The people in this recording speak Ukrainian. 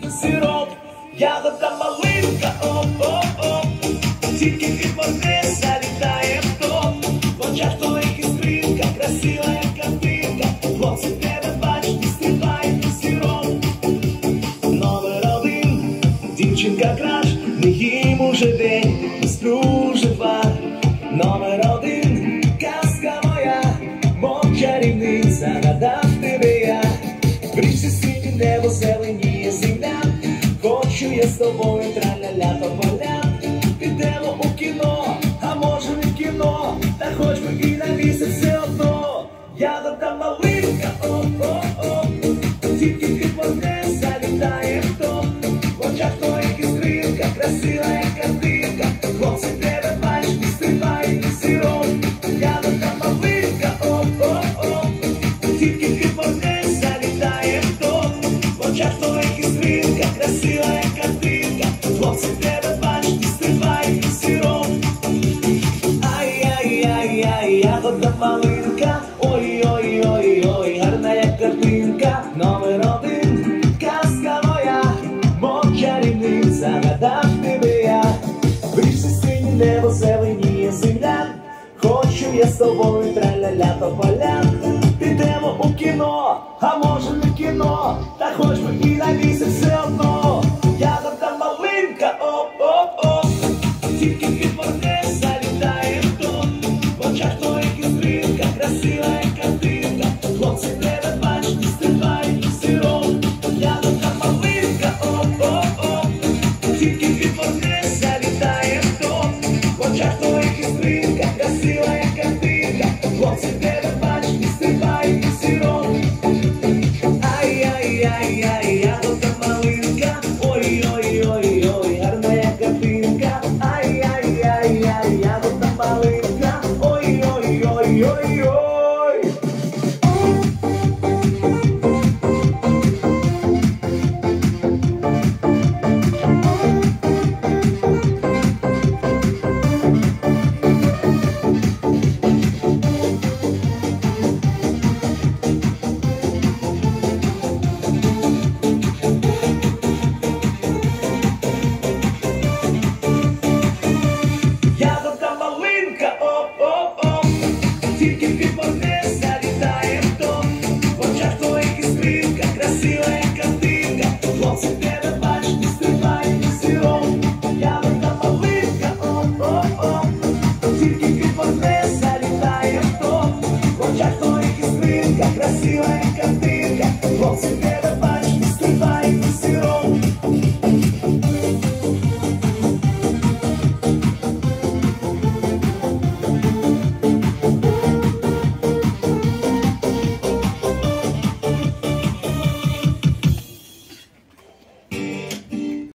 сироп, ягода малинка, оп-оп-оп. Тільки підморгни, залітає в топ. В очах твоїх іскринка, красива як картинка. Хлопці тебе бачать, стрибають у сироп. Номер один, дівчинка краш, не їм уже день, стружива. Номер один, казка моя, мов чарівниця, надав тебе я. В річці синє небо, зеленіє земля, хочу я з тобою траля-ля тополя. Підемо у кіно, а може не кіно, та хоч би і на місяць все одно. Ягода малинка, оп-оп-оп, тільки підморгне, залітає в топ. В очах твоїх іскринка, красива як картинка. Хлопці тебе бачать, стрибають у сироп. Ягода малинка, оп-оп-оп, тільки підморгне, залітає в топ. В очах твоїх іскринка, красива як картинка. Хлопці тебе бачать, стрибають у сироп. Ай-яй-яй-яй, ягода малинка, ой-ой-ой-ой, гарна як картинка. Номер один, казка моя, мов чарівниця, надав тебе я. В річці синє небо, зеленіє земля, хочу я з тобою траля-ля тополя. Підемо у кіно, а може не кіно, та хоч би і на місяць